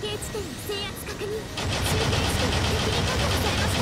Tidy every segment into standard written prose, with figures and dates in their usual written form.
地点の制圧確認。中継地点が敵に確保されました。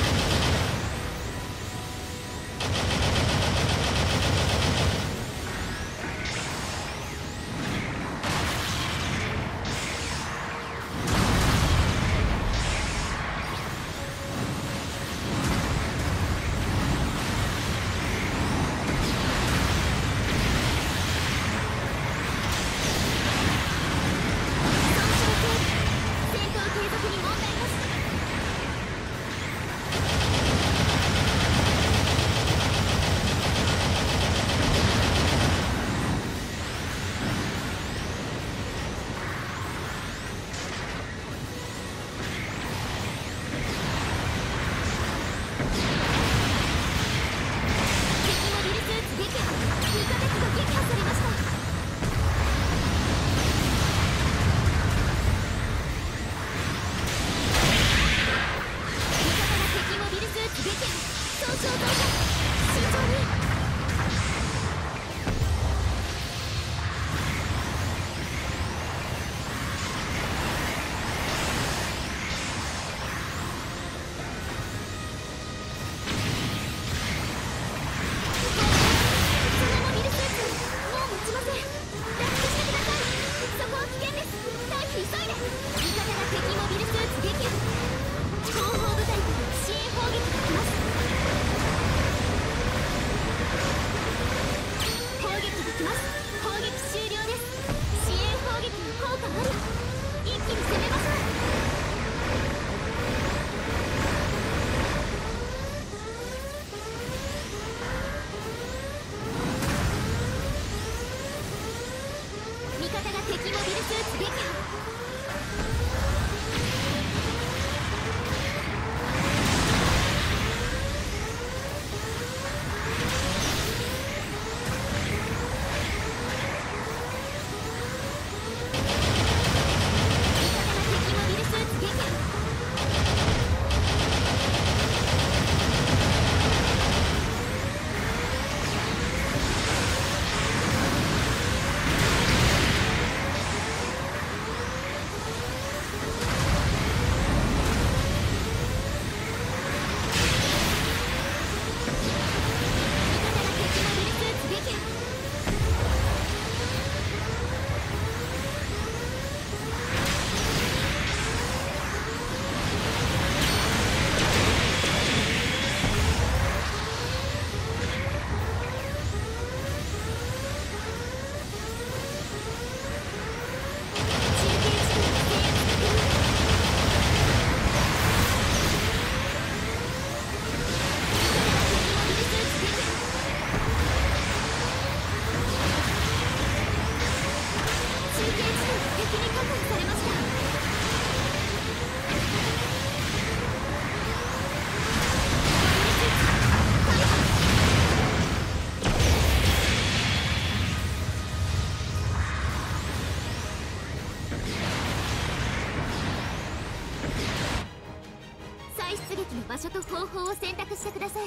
場所と方法を選択してください。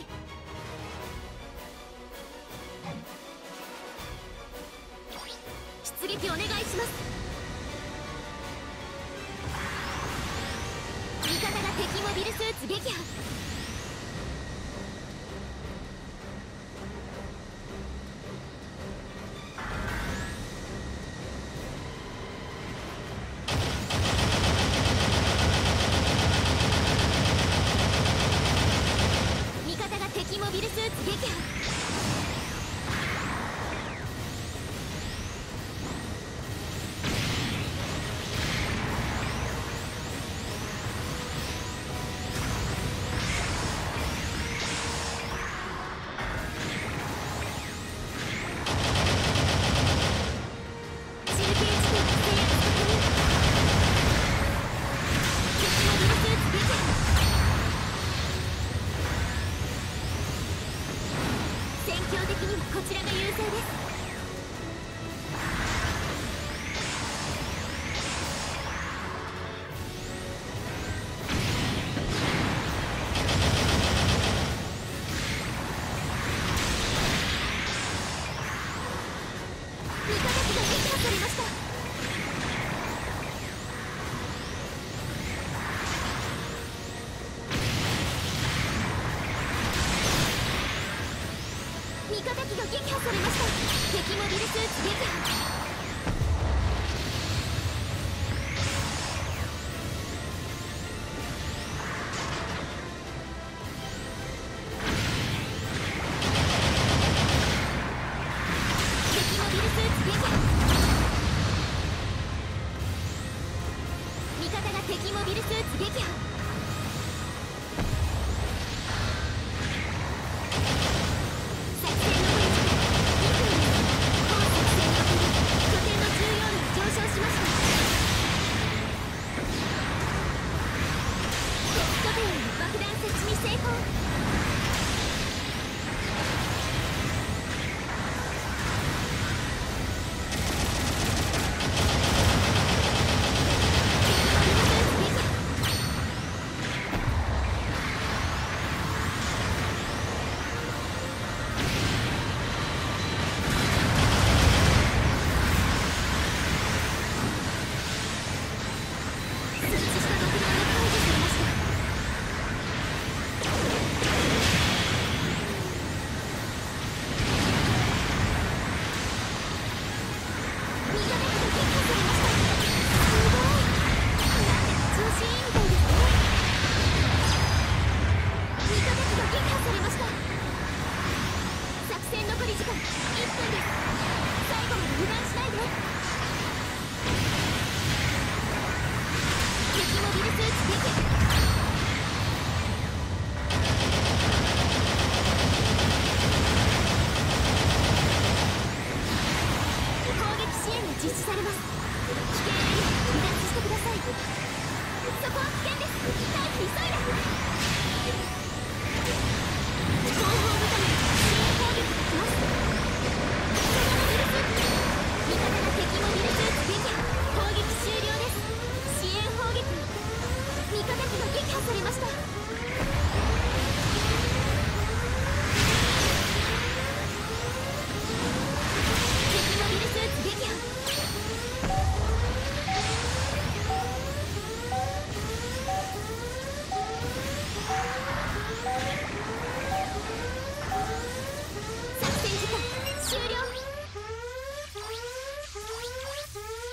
出撃お願いします。味方が敵モビルスーツ撃破。モビルスーツ撃破。こちらが優勢です。味方機が撃破されました。 方機が撃破されました。敵モビルスーツ撃破。味方が敵モビルスーツ撃破。作戦のポイント2分です。本作戦により拠点の重要度が上昇しました。敵拠点への爆弾設置に成功。実施されます。危険エリア離脱してください。そこは危険です。退避急いで。後方部隊に支援攻撃が来ます。そのモビルスーツ味方が敵モビルスーツ撃破。攻撃終了です。支援砲撃。味方機が撃破されました。敵モビルスーツ撃破。終了。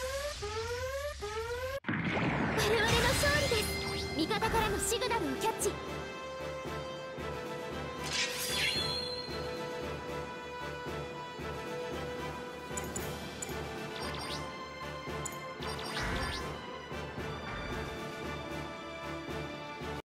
我々の勝利です。味方からのシグナルをキャッチ。